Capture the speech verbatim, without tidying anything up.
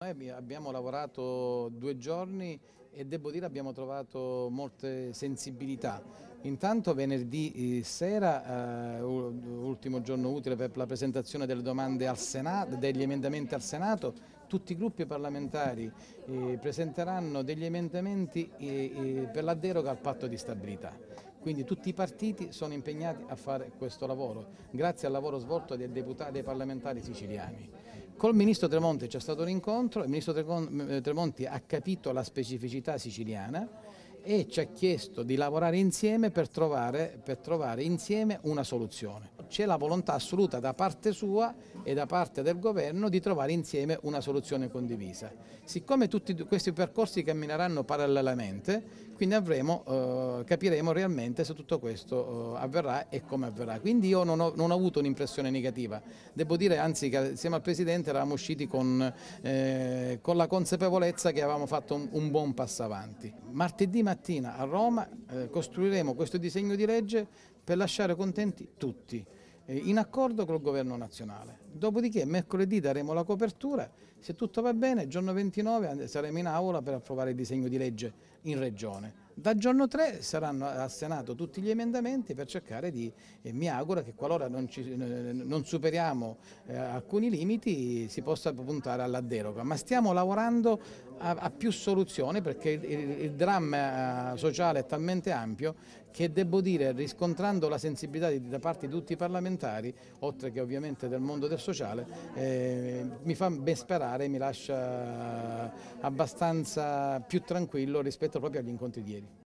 Noi abbiamo lavorato due giorni e devo dire abbiamo trovato molte sensibilità. Intanto venerdì sera, eh, ultimo giorno utile per la presentazione delle domande al Senato, degli emendamenti al Senato, tutti i gruppi parlamentari eh, presenteranno degli emendamenti eh, eh, per la deroga al patto di stabilità. Quindi tutti i partiti sono impegnati a fare questo lavoro, grazie al lavoro svolto dai deputati e parlamentari siciliani. Col Ministro Tremonti c'è stato un incontro, il Ministro Tremonti ha capito la specificità siciliana e ci ha chiesto di lavorare insieme per trovare, per trovare insieme una soluzione. C'è la volontà assoluta da parte sua e da parte del Governo di trovare insieme una soluzione condivisa. Siccome tutti questi percorsi cammineranno parallelamente, quindi avremo, eh, capiremo realmente se tutto questo eh, avverrà e come avverrà. Quindi io non ho, non ho avuto un'impressione negativa, devo dire anzi che insieme al Presidente eravamo usciti con, eh, con la consapevolezza che avevamo fatto un, un buon passo avanti. Martedì mattina a Roma eh, costruiremo questo disegno di legge per lasciare contenti tutti, eh, in accordo col Governo nazionale. Dopodiché mercoledì daremo la copertura, se tutto va bene, giorno ventinove saremo in aula per approvare il disegno di legge in Regione. Da giorno tre saranno al Senato tutti gli emendamenti per cercare di, eh, mi auguro che qualora non, ci, eh, non superiamo eh, alcuni limiti si possa puntare alla deroga, ma stiamo lavorando a, a più soluzioni perché il, il, il dramma sociale è talmente ampio che devo dire, riscontrando la sensibilità di, da parte di tutti i parlamentari, oltre che ovviamente del mondo del sociale, eh, mi fa ben sperare, mi lascia abbastanza più tranquillo rispetto proprio agli incontri di ieri.